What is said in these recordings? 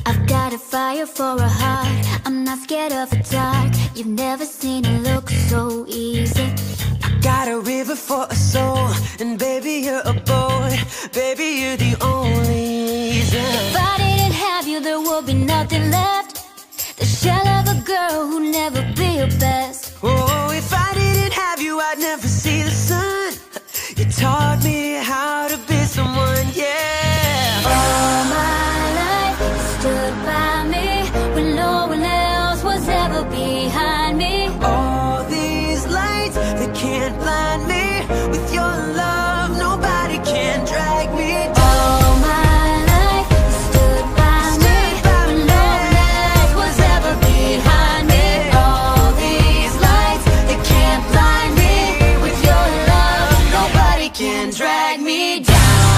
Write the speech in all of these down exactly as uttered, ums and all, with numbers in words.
I've got a fire for a heart, I'm not scared of the dark. You've never seen it look so easy. I got a river for a soul, and baby you're a boy. Baby you're the only reason. If I didn't have you there would be nothing left. The shell of a girl who'd never be your best. Oh, if I didn't have you I'd never see the sun. You taught me how to be someone, yeah. All my life you stood by me when no one else was ever behind me. All these lights, they can't blind me. With your love, nobody can drag me down. All my life you stood by me when no one else was ever behind me. All these lights, they can't blind me. With your love, nobody can drag me down.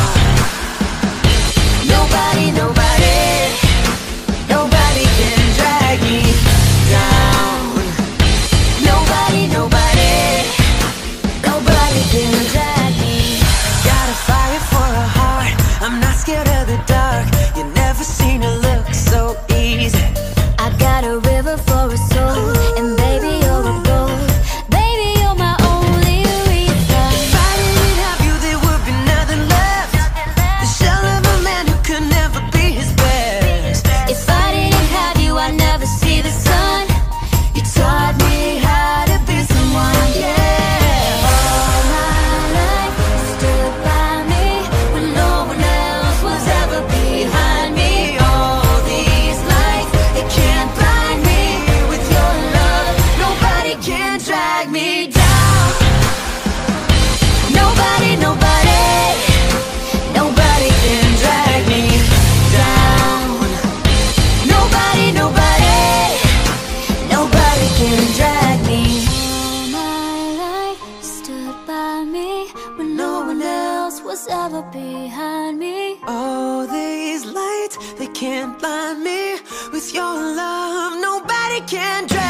Nobody, nobody, nobody can drag me down. Nobody, nobody, nobody can drag me. Got a fire for a heart, I'm not scared of the dark. You never seen it look so easy. I got a river for a soul, and baby you're a gold. Baby you're my only reason. If I didn't have you there would be nothing left. The shell of a man who could never be his best. If I didn't have you I'd never see the sun. You taught me how to be someone, yeah. All my life you stood by me when no one else was ever behind me. All these lights, they can't blind me. With your love, nobody can drag me down. Nobody, nobody, nobody can drag me down. Nobody, nobody, nobody can drag me. All my life you stood by me when no one else was ever behind me. All these lights, they can't blind me. With your love, nobody can drag